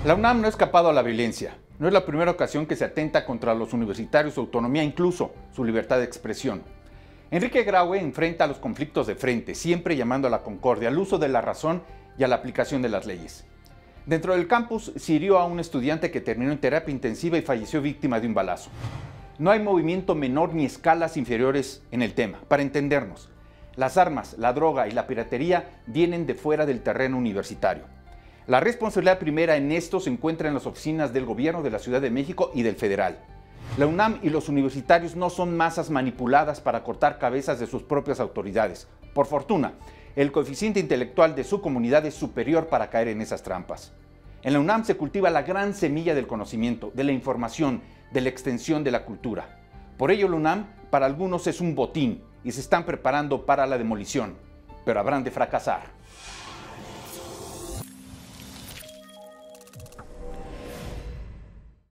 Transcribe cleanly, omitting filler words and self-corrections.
La UNAM no ha escapado a la violencia. No es la primera ocasión que se atenta contra los universitarios, su autonomía, incluso su libertad de expresión. Enrique Graue enfrenta los conflictos de frente, siempre llamando a la concordia, al uso de la razón y a la aplicación de las leyes. Dentro del campus se hirió a un estudiante que terminó en terapia intensiva y falleció víctima de un balazo. No hay movimiento menor ni escalas inferiores en el tema. Para entendernos, las armas, la droga y la piratería vienen de fuera del terreno universitario. La responsabilidad primera en esto se encuentra en las oficinas del gobierno de la Ciudad de México y del federal. La UNAM y los universitarios no son masas manipuladas para cortar cabezas de sus propias autoridades. Por fortuna, el coeficiente intelectual de su comunidad es superior para caer en esas trampas. En la UNAM se cultiva la gran semilla del conocimiento, de la información, de la extensión de la cultura. Por ello, la UNAM para algunos es un botín y se están preparando para la demolición, pero habrán de fracasar.